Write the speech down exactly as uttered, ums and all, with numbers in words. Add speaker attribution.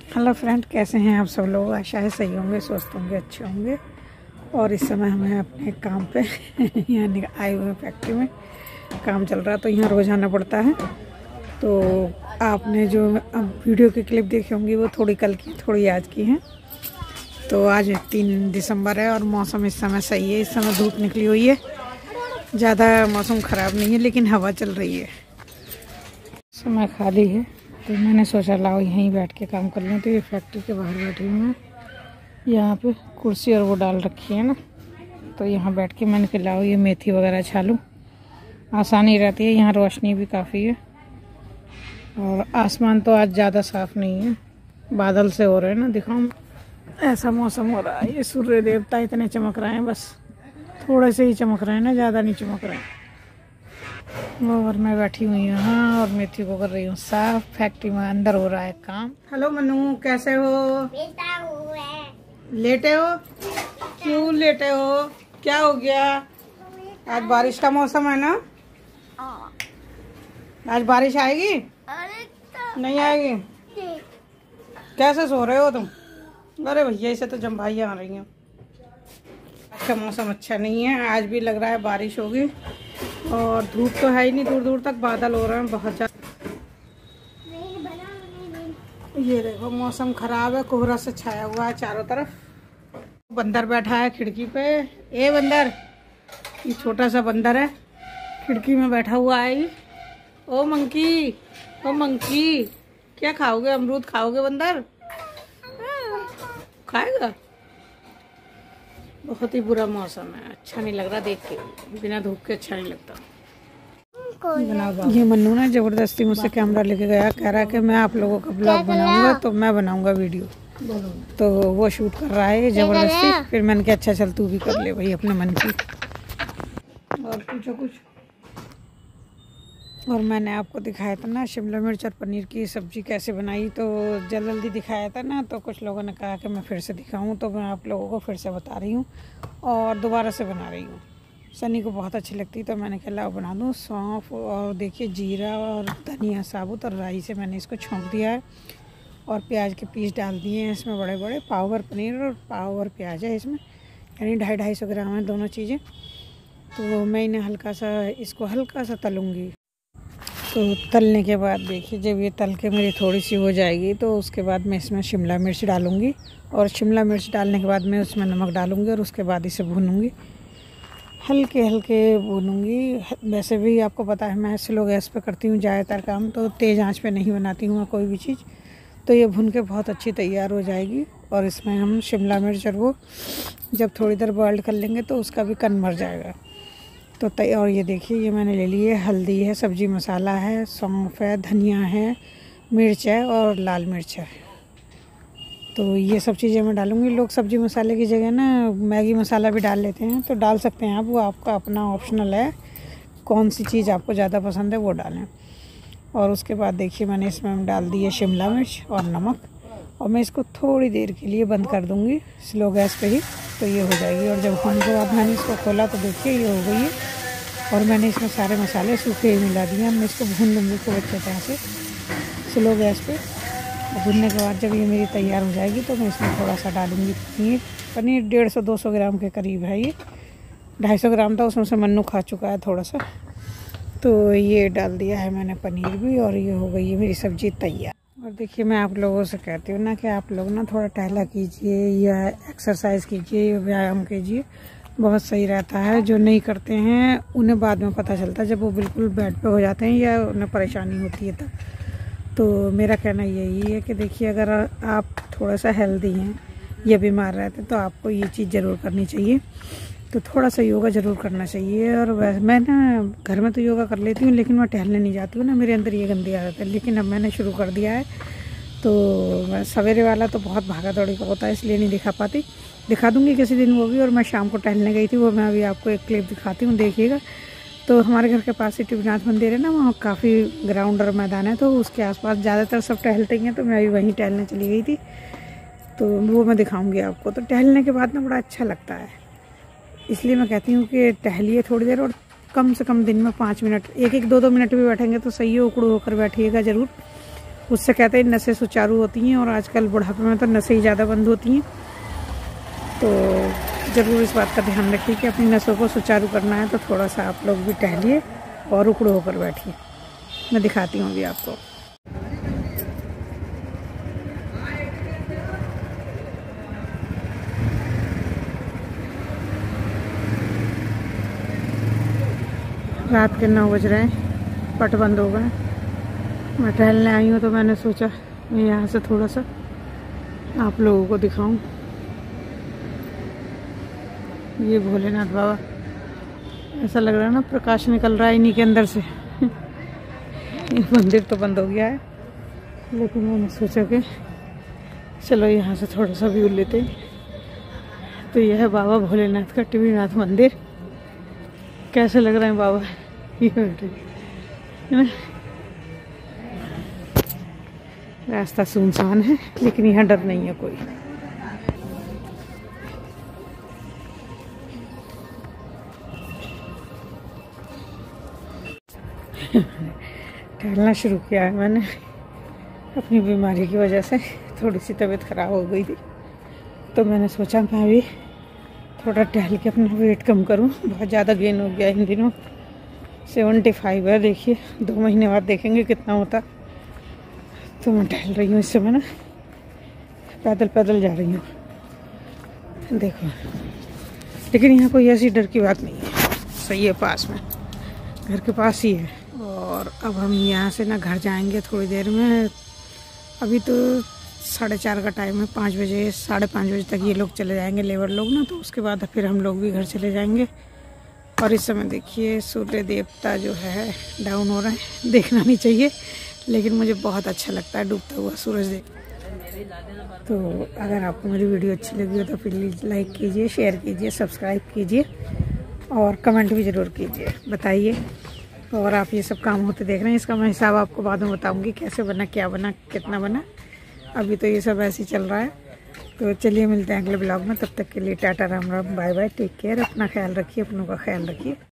Speaker 1: Hello friend, कैसे हैं आप सब लोग। आशा है सही होंगे, स्वस्थ होंगे, अच्छे होंगे। और इस समय हमें अपने काम पे यहाँ आए हुए हैं। फैक्ट्री में काम चल रहा है तो यहाँ रोज़ आना पड़ता है। तो आपने जो अब वीडियो की क्लिप देखी होंगी वो थोड़ी कल की थोड़ी आज की है। तो आज तीन दिसंबर है और मौसम इस समय सही है। इस समय धूप निकली हुई है, ज़्यादा मौसम ख़राब नहीं है, लेकिन हवा चल रही है। समय खाली है तो मैंने सोचा लाओ यहीं बैठ के काम कर लें। तो ये फैक्ट्री के बाहर बैठी हूँ मैं, यहाँ पे कुर्सी और वो डाल रखी है ना, तो यहाँ बैठ के मैंने कहा लाओ ये मेथी वगैरह छालूँ, आसानी रहती है। यहाँ रोशनी भी काफ़ी है और आसमान तो आज ज़्यादा साफ़ नहीं है, बादल से हो रहे हैं ना, दिखाऊँ ऐसा मौसम हो रहा है। ये सूर्य देवता इतने चमक रहे हैं, बस थोड़े से ही चमक रहे हैं ना, ज़्यादा नहीं चमक रहे हैं। और मैं बैठी हुई हूँ यहाँ और मेथी को कर रही हूँ साफ। फैक्ट्री में अंदर हो रहा है काम। हेलो मनु, कैसे हो? लेटा हुआ। लेटे हो? क्यों लेटे हो? क्या हो गया? आज बारिश का मौसम है ना, आज बारिश आएगी? नहीं आएगी? कैसे सो रहे हो तुम? अरे भैया इसे तो जम्भाइयाँ आ रही हैं। आज का मौसम अच्छा नहीं है, आज भी लग रहा है बारिश होगी और धूप तो है ही नहीं, दूर दूर तक बादल हो रहे हैं बहुत ज़्यादा। ये देखो मौसम खराब है, कोहरा से छाया हुआ है चारों तरफ। बंदर बैठा है खिड़की पे। ए बंदर, ये छोटा सा बंदर है, खिड़की में बैठा हुआ है। ओ मंकी, ओ मंकी, क्या खाओगे? अमरूद खाओगे बंदर? खाएगा? बहुत ही बुरा मौसम है, अच्छा नहीं लग रहा देख के, बिना धूप के अच्छा नहीं लगता। ये मन्नू ना जबरदस्ती मुझसे कैमरा लेके गया, कह रहा है कि मैं आप लोगों का ब्लॉग बनाऊंगा, तो मैं बनाऊंगा वीडियो। तो वो शूट कर रहा है जबरदस्ती। फिर मैंने कहा अच्छा चल तू भी कर ले भाई अपने मन की। और पूछो कुछ। और मैंने आपको दिखाया था ना शिमला मिर्च और पनीर की सब्ज़ी कैसे बनाई, तो जल्दी जल्दी दिखाया था ना, तो कुछ लोगों ने कहा कि मैं फिर से दिखाऊं, तो मैं आप लोगों को फिर से बता रही हूं और दोबारा से बना रही हूं। सनी को बहुत अच्छी लगती, तो मैंने कहा लाओ बना दूं। सौंफ और देखिए जीरा और धनिया साबुत और राई से मैंने इसको छोंक दिया है और प्याज के पीस डाल दिए हैं इसमें बड़े बड़े। पाव भर पनीर और पाव भर प्याज है इसमें, यानी ढाई ढाई सौ ग्राम है दोनों चीज़ें। तो मैं इन्हें हल्का सा इसको हल्का सा तलूँगी। तो तलने के बाद देखिए जब ये तल के मेरी थोड़ी सी हो जाएगी तो उसके बाद मैं इसमें शिमला मिर्च डालूँगी और शिमला मिर्च डालने के बाद मैं उसमें नमक डालूँगी और उसके बाद इसे भूनूँगी, हल्के हल्के भूनूँगी। वैसे भी आपको पता है मैं स्लो गैस पे करती हूँ ज़्यादातर काम, तो तेज़ आंच पे नहीं बनाती हूँ कोई भी चीज़। तो ये भून के बहुत अच्छी तैयार हो जाएगी और इसमें हम शिमला मिर्च और वो जब थोड़ी देर बॉइल्ड कर लेंगे तो उसका भी कन मर जाएगा। तो तय और ये देखिए ये मैंने ले ली है, हल्दी है, सब्जी मसाला है, सौंफ है, धनिया है, मिर्च है और लाल मिर्च है। तो ये सब चीज़ें मैं डालूँगी। लोग सब्जी मसाले की जगह ना मैगी मसाला भी डाल लेते हैं, तो डाल सकते हैं आप, वो आपका अपना ऑप्शनल है, कौन सी चीज़ आपको ज़्यादा पसंद है वो डालें। और उसके बाद देखिए मैंने इसमें डाल दी है शिमला मिर्च और नमक और मैं इसको थोड़ी देर के लिए बंद कर दूँगी स्लो गैस पे ही, तो ये हो जाएगी। और जब होने के बाद मैंने इसको खोला तो देखिए ये हो गई है और मैंने इसमें सारे मसाले सूखे ही मिला दिए। मैं इसको भून लूँगी खूब अच्छे तरह से स्लो गैस पे। भूनने के बाद जब ये मेरी तैयार हो जाएगी तो मैं इसमें थोड़ा सा डालूँगी पनीर। पनीर डेढ़ सौ दो सौ ग्राम के करीब है, ये ढाई सौ ग्राम था, उसमें से मन्नू खा चुका है थोड़ा सा, तो ये डाल दिया है मैंने पनीर भी और ये हो गई है मेरी सब्ज़ी तैयार। और देखिए मैं आप लोगों से कहती हूँ ना कि आप लोग ना थोड़ा टहला कीजिए या एक्सरसाइज कीजिए या व्यायाम कीजिए, बहुत सही रहता है। जो नहीं करते हैं उन्हें बाद में पता चलता है जब वो बिल्कुल बेड पे हो जाते हैं या उन्हें परेशानी होती है तब। तो मेरा कहना यही है कि देखिए अगर आप थोड़ा सा हेल्दी हैं या बीमार रहते हैं तो आपको ये चीज़ ज़रूर करनी चाहिए। तो थोड़ा सा योगा ज़रूर करना चाहिए। और वैसे मैं ना घर में तो योगा कर लेती हूँ, लेकिन मैं टहलने नहीं जाती हूँ ना, मेरे अंदर ये गंदी आदत है। लेकिन अब मैंने शुरू कर दिया है, तो सवेरे वाला तो बहुत भागा दौड़ी का होता है इसलिए नहीं दिखा पाती, दिखा दूँगी किसी दिन वो भी। और मैं शाम को टहलने गई थी, वो मैं अभी आपको एक क्लिप दिखाती हूँ, देखिएगा। तो हमारे घर के पास ही टिबनाथ मंदिर है ना, वहाँ काफ़ी ग्राउंड और मैदान है, तो उसके आसपास ज़्यादातर सब टहलते हैं, तो मैं अभी वहीं टहलने चली गई थी, तो वो मैं दिखाऊंगी आपको। तो टहलने के बाद ना बड़ा अच्छा लगता है, इसलिए मैं कहती हूँ कि टहलिए थोड़ी देर और कम से कम दिन में पाँच मिनट, एक एक दो दो मिनट भी बैठेंगे तो सही है, उकड़ू होकर बैठिएगा ज़रूर। उससे कहते हैं नसें सुचारू होती हैं, और आजकल बुढ़ापे में तो नसें ही ज़्यादा बंद होती हैं। तो ज़रूर इस बात का ध्यान रखिए कि अपनी नसों को सुचारू करना है तो थोड़ा सा आप लोग भी टहलिए और उकड़ो होकर बैठिए। मैं दिखाती हूँ अभी आपको। रात के नौ बज रहे हैं, पट बंद हो गए। मैं टहलने आई हूँ तो मैंने सोचा मैं यहाँ से थोड़ा सा आप लोगों को दिखाऊं। ये भोलेनाथ बाबा, ऐसा लग रहा है ना प्रकाश निकल रहा है इन्हीं के अंदर से। ये मंदिर तो बंद हो गया है, लेकिन मैंने सोचा कि चलो यहाँ से थोड़ा सा व्यू लेते हैं। तो यह है बाबा भोलेनाथ का टीवीनाथ मंदिर। कैसे लग रहे हैं बाबा, ये बैठे है ना। रास्ता सुनसान है, लेकिन यहाँ डर नहीं है कोई। टहलना शुरू किया है मैंने अपनी बीमारी की वजह से। थोड़ी सी तबीयत ख़राब हो गई थी, तो मैंने सोचा मैं भी थोड़ा टहल के अपना वेट कम करूं। बहुत ज़्यादा गेन हो गया इन दिनों, सेवेंटी फाइव है। देखिए दो महीने बाद देखेंगे कितना होता। तो मैं टहल रही हूँ इस समय ना, पैदल पैदल जा रही हूँ देखो। लेकिन यहाँ कोई ऐसी डर की बात नहीं है, सही है, पास में, घर के पास ही है। और अब हम यहाँ से ना घर जाएंगे थोड़ी देर में। अभी तो साढ़े चार का टाइम है, पाँच बजे साढ़े पाँच बजे तक ये लोग चले जाएंगे, लेबर लोग ना। तो उसके बाद फिर हम लोग भी घर चले जाएंगे। और इस समय देखिए सूर्य देवता जो है डाउन हो रहा है। देखना नहीं चाहिए, लेकिन मुझे बहुत अच्छा लगता है डूबता हुआ सूरज देख। तो अगर आपको मेरी वीडियो अच्छी लगी हो तो प्लीज़ लाइक कीजिए, शेयर कीजिए, सब्सक्राइब कीजिए और कमेंट भी ज़रूर कीजिए, बताइए। और आप ये सब काम होते देख रहे हैं, इसका मैं हिसाब आपको बाद में बताऊंगी कैसे बना, क्या बना, कितना बना। अभी तो ये सब ऐसे ही चल रहा है। तो चलिए मिलते हैं अगले ब्लॉग में। तब तक के लिए टाटा, Ram Ram, bye bye, take care, अपना ख्याल रखिए, अपनों का ख्याल रखिए।